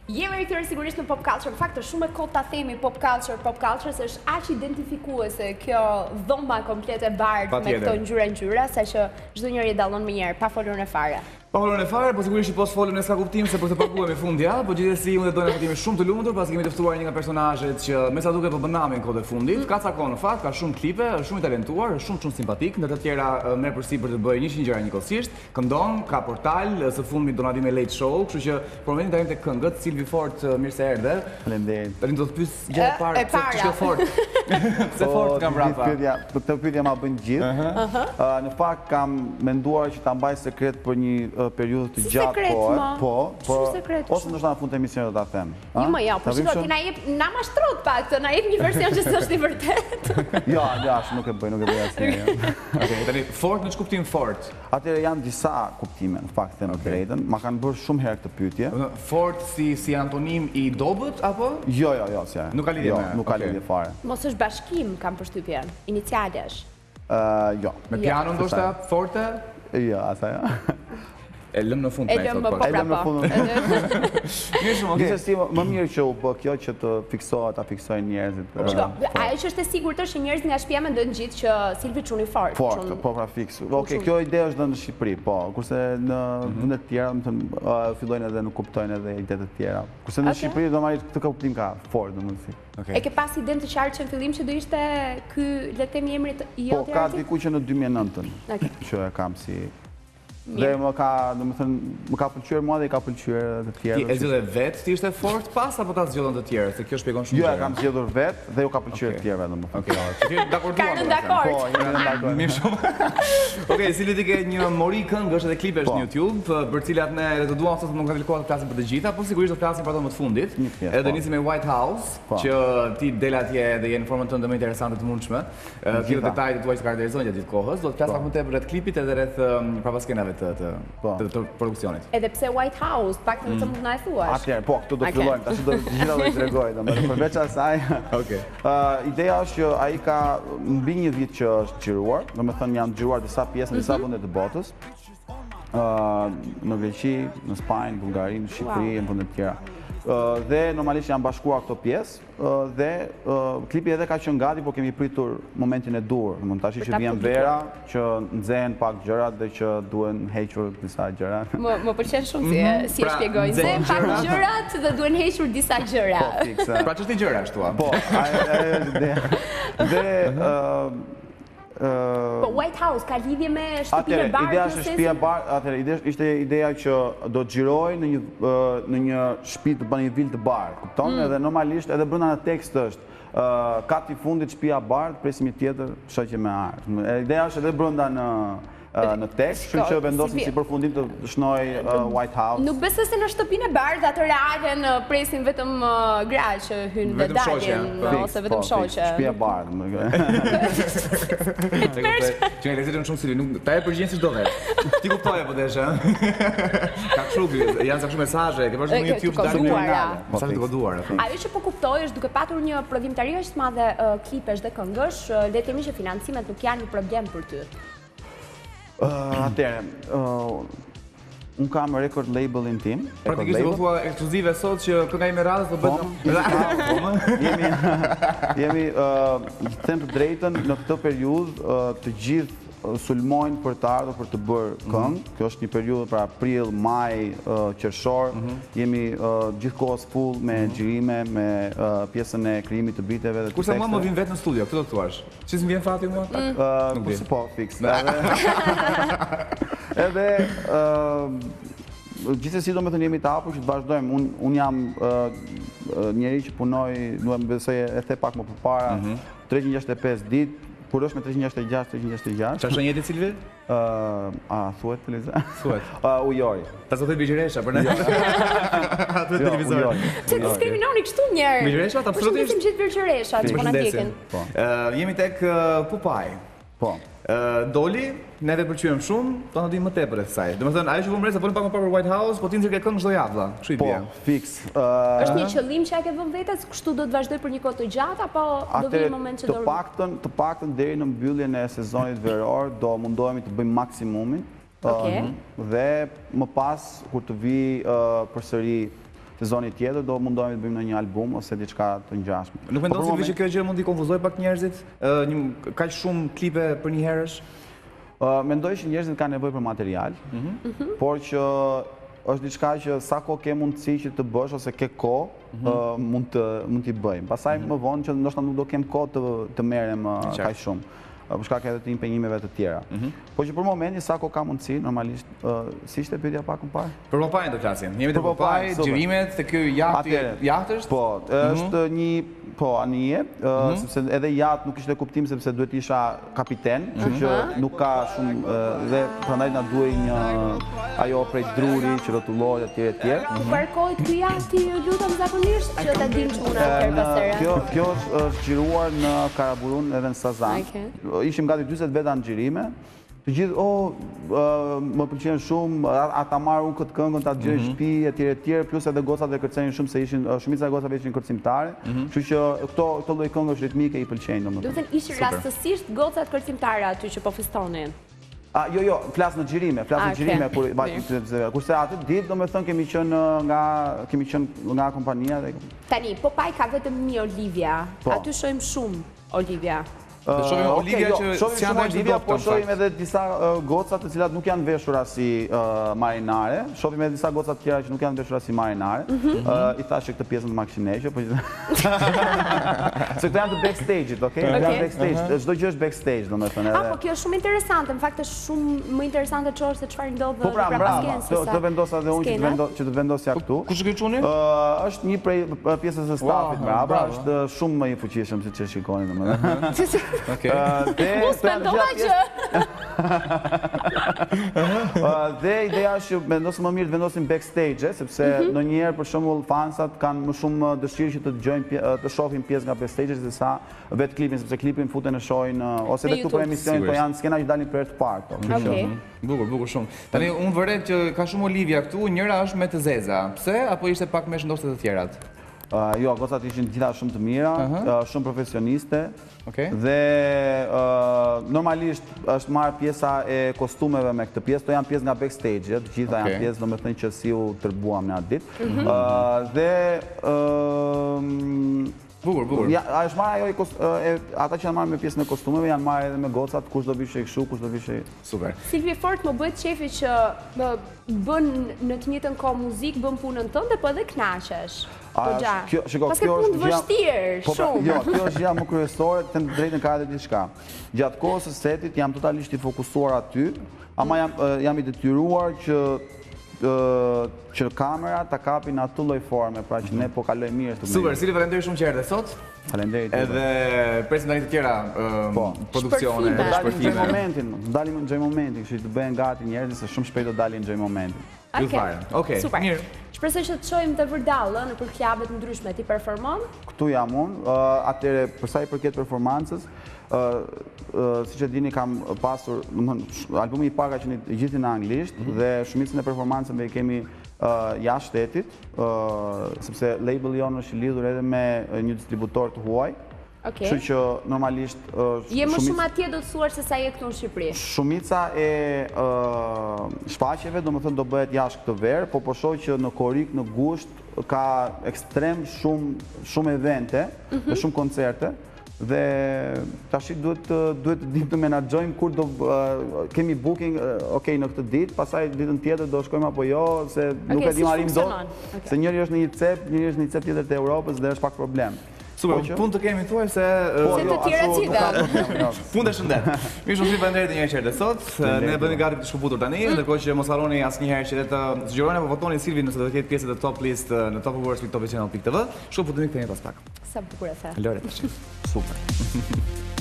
Jemi rikthyer sigurisht në pop culture. Në fakt është shumë e kohë ta themi pop culture se është aq identifikuese kjo dhomba komplete bardhë me këto ngjyra, saqë çdo njeri dallon më njëherë pa folur në fare. Pa folur në fare, po sigurisht që po s'folëm ne s'ka kuptim se për të paguajmë fundjavë, po gjithsesi unë do të jemi shumë të lumtur pasi kemi të ftuar një nga personazhet që me sa duket po bën namin kohë të fundit. Ka ca kohë në fakt, ka shumë klipe, është shumë i talentuar, është shumë simpatik, ndër të tjera merr përsipër për të bërë 100 gjëra njëkohësisht, këndon, ka portal, së fundmi do na vi me Late Show, kështu që për momentin tani tek këngët, Silvi Fort, mirë se erdhe. Faleminderit. Tani do të pyes gjë e parë, ç'është Fort? Pse Fort kam brapa? Këtë pyetje ma bën gjithë. Në fakt kam menduar që ta mbaj sekret për një periudhë të gjatë kohë, ose ndoshta në fund të emisionit do ta them. Jo, po shiko, ti na jep na mashtrot pak, na jep një version që s'është i vërtetë. Jo, nuk e bëj asnjë. Okej, tani Fort në ç'kuptim Fort? Atëherë janë disa kuptime, në fakt them të drejtën. Ma kanë bërë shumë herë këtë pyetje. Fort si antonim i dobët apo? Jo, si. Nuk ka lidhje me. Nuk ka lidhje fare. Mos është bashkim, kam përshtypjen. Inicialesh. Jo. Me piano ndoshta Forte? Jo, asaj. E lëm në fund me sot po. E lëm në fund. Gjithsesi më mirë që u bë kjo që të fiksohet, ta fiksojnë njerëzit. Shiko, ajo që është e sigurt është që njerëzit nga shtëpia mendojnë gjithë që Silvi çuni Fort. Fort, po pra fiks. Okej, kjo ide është dhënë në Shqipëri, po. Kurse në vende të tjera, domethënë, fillojnë edhe nuk kuptojnë edhe ide të tjera. Kurse në Shqipëri do marrë këtë kuptim ka Fort, domethënë. E ke pas iden të qartë që në fillim që do ishte ky le të themi emri i Po ka diku që në 2009 që e kam si dhe më ka pëlqyer mua dhe i ka pëlqyer të tjerë. Ti e zgjodhe vetë ti ishte Fort pas apo ta zgjodhën të tjerë? Se kjo shpjegon shumë. Jo, e kam zgjedhur vetë dhe ju ka pëlqyer të tjerëve domethënë. Okej. Dakorduam. Po, jemi dakord. Mirë shumë. Okej, Silvi ti ke një mori këngësh edhe klipesh në YouTube, për cilat ne do duam sot nuk ka filluar të flasim për të gjitha, por sigurisht do të flasim për ato më të fundit. Edhe nisim me White House, që ti del atje dhe je në formën tënde më interesante të mundshme. Këto detajet tuaj që karakterizojnë gjatë kohës, do të flas pak më tepër rreth klipit edhe rreth prapaskenave të produksionit. Edhe pse White House, pak të mund na e thuash. Atëherë, po, këtu do fillojmë, tash do gjitha do të tregoj, domethënë përveç asaj. Okej. Ideja është që ai ka mbi një vit që është xhiruar, domethënë janë xhiruar disa pjesë në disa vende të botës. Në Greqi, në Spanjë, Bullgari, në Shqipëri, në vende të tjera. Dhe normalisht janë bashkuar këto pjesë dhe klipi edhe ka qenë gati, po kemi pritur momentin e dur. Tash që vjen vera, që nxehen pak gjërat dhe që duhen hequr disa gjëra. Më pëlqen shumë si e shpjegoj. Nxehen pak gjërat dhe duhen hequr disa gjëra. Pra ç'është gjëra ashtu? Po, ajo është ideja. Dhe po White House ka lidhje me shtëpinë e bardhë? Ideja është shtëpia e bardhë, atëherë ishte ideja që do të xhiroj në një shtëpi të Banjeville të bardhë, kupton? Edhe normalisht edhe brenda në tekst është kati fundit shtëpia e bardhë, presim një tjetër shoqje me ardhmë. Ideja është edhe brenda në tekst, kështu që vendosim si përfundim të shnoj White House. Nuk besoj se në shtëpinë e bardhë atë realen presin vetëm gra që hynë dhe dalin, ose vetëm shoqe. Shtëpia e bardhë. Që e lezitëm shumë Silvi, ta e përgjigjen si çdo vetë. Ti kuptoj apo desh, ka kështu, janë sa shumë mesazhe, ke pasur në YouTube mesazhe të koduara. Ajo që po kuptoj është duke patur një prodhimtari aq të madhe klipesh dhe këngësh, le të themi që financimet nuk janë një problem për ty. Atëherë, unë kam record labelin tim. Praktikisht do thua ekskluzive sot që kënga ime radhës do bëhet. Jemi them të drejtën në këtë periudhë të gjithë sulmojnë për të ardhur për të bërë këngë. Kjo është një periudhë për april, maj, qershor. Jemi gjithkohës full me xhirime, me pjesën e krijimit të biteve dhe të teksteve. Kurse mua më vjen vetë në studio, këtë do të thuash. Si s'm vjen fati mua? Po, fiks. Edhe gjithsesi domethënë jemi të hapur që të vazhdojmë. Unë jam njeri që punoj, duhem besoj e the pak më përpara, 365 ditë. Kur është me 366, 366. Qa shënjeti Silvi? Thuet të leza? Thuet. Ujori. Ta sot e Bigjeresha, për në? Atë televizor. Që diskriminoni kështu njerë? Bigjeresha, absolutisht. Përshëndesim gjithë Bigjeresha, që po na ndjekin. Jemi tek Pupaj. Po. Doli, neve pëlqyem shumë, do të dim më tepër rreth saj. Domethënë, ajo që po mbres, folëm pak më parë për White House, po ti nxjerr këngë çdo javë valla. Kështu i bie. Po, fiks. Është një qëllim që a ke vënë vetes, kështu do të vazhdoj për një kohë të gjatë apo do vi një moment që do të paktën deri në mbylljen e sezonit veror do mundohemi të bëjmë maksimumin. Dhe më pas kur të vi përsëri sezoni tjetër do mundohemi të bëjmë në një album ose diçka të ngjashme. Nuk mendon se që kjo gjë mund t'i konfuzoj pak njerëzit? Kaq shumë klipe për një herësh? Mendoj që njerëzit kanë nevojë për material, por që është diçka që sa kohë ke mundësi që të bësh ose ke kohë, mund t'i bëjmë. Pastaj më vonë që ndoshta nuk do kem kohë të merrem kaq shumë. Për shkak edhe të impenjimeve të tjera. Po që për momentin sa kohë ka mundësi, normalisht, si ishte pyetja pak më parë? Për Popaj do flasim. Jemi te Popaj, xhirimet te ky jahtësh? Po, është një anije, sepse edhe jaht nuk ishte kuptim sepse duhet isha kapiten, kështu që nuk ka shumë dhe prandaj na duhej një ajo prej druri që rrotullohet etj etj. Parkohet ky jahti, ju lutem zakonisht që ta dim çuna kërbasera. Kjo është xhiruar në Karaburun edhe në Sazan. Ishim gati 40 veta në xhirime. Të gjithë, më pëlqen shumë, ata marrë unë këtë këngën, ta gjërë shtëpi, etj, plus edhe gocat e kërcenin shumë se ishin, shumica e gocave ishin kërcimtare, kështu që këto lloj këngësh ritmike i pëlqejnë domethënë. Do të thënë ishin rastësisht gocat kërcimtare aty që po festonin. Jo, flas në xhirime, kurse atë ditë domethënë kemi qenë nga kompania dhe tani, Popaj ka vetëm një Olivia. Aty shohim shumë Olivia. Shohim Olivia që si janë Olivia, po shohim edhe disa goca të cilat nuk janë veshura si marinare. Shohim edhe disa goca të tjera që nuk janë veshura si marinare. I thashë këtë pjesën të maksineqe, po se këto janë të backstage-it, okay? Janë backstage. Çdo gjë është backstage, domethënë. Po kjo është shumë interesante. Në fakt është shumë më interesante të shohësh se çfarë ndodh pra paskencës. Po të vendosa edhe unë që të vendosja këtu. Kush e ky çuni? Është një prej pjesës së stafit brava, është shumë më i fuqishëm siç e shikoni domethënë. Mos mendova që dhe ideja është që vendosëm më mirë të vendosim backstage, sepse ndonjëherë për shembull fansat kanë më shumë dëshirë që të dëgjojnë të shohin pjesë nga backstage se sa vetë klipin, sepse klipin futen e shohin ose edhe këtu për emisionin, po janë skena që dalin për herë të parë. Bukur shumë. Tani unë vëret që ka shumë Olivia këtu, njëra është me të zeza. Pse apo ishte pak më ndoshta të tjerat? Jo, gocat ishin gjitha shumë të mira, shumë profesioniste dhe normalisht është marrë pjesa e kostumeve me këtë pjesë, to janë pjesë nga backstage, të gjitha janë pjesë, do me thënë që si u tërbuam në atë ditë. Dhe bukur. Është marrë ajo, ata që janë marrë me pjesën e kostumeve janë marrë edhe me gocat, kush do vishe i kështu, kush do vishe i... Super. Silvi Fort më bëhet shefi që bën në të njëjtën kohë muzikë, bën punën tënde, po edhe kënaqesh. Paske punë vështirë, shumë. Jo, kjo është gjëja më kryesore, të drejtën ka edhe diçka. Gjatë kohës së setit jam totalisht i fokusuar aty, ama jam i detyruar që kamera ta kapin atë lloj forme, pra që ne po kaloj mirë të mirë. Super, Silvi, faleminderit shumë që erdhe sot. Faleminderit. Edhe presim tani të tjera produksione, shpërfime. Dalim në gjej momentin, kështu të bëhen gati njerëzit se shumë shpejt do dalin në gjej momentin. Okej, mirë. Shpresoj që të shohim të vërdallë në për klubet ndryshme ti performon. Këtu jam unë, atëre për sa i përket performancës, siç e dini kam pasur, albumi i parë ka qenë i gjithë në anglisht dhe shumicën e performancave i kemi jashtë shtetit, sepse labeli jonë është i lidhur edhe me një distributor të huaj. Kështu që normalisht je më shumë atje do të thuar se sa je këtu në Shqipëri. Shumica e shfaqjeve domethënë do bëhet jashtë këtë verë, po shoh që në Korrik, në Gusht ka ekstrem shumë evente dhe shumë koncerte. Dhe tash duhet të menaxhojmë kur do kemi booking, në këtë ditë, pastaj ditën tjetër do shkojmë apo jo, se nuk e di marrim dot. Se njëri është në një cep, njëri është në një cep tjetër të Europës dhe është pak problem. Super, punë të kemi thuaj se... Se të tjera cita. Punë të shëndet. Mirë shumë faleminderit një herë sot. Ne bëni gati të shkëputur tani, ndërkohë që mos harroni asnjëherë që të zgjeroni apo votoni Silvin nëse do të ketë pjesë të top list në Top Awards Top Channel.tv. Shkëputemi këtu pas pak. Sa bukur e the. Lore. Super.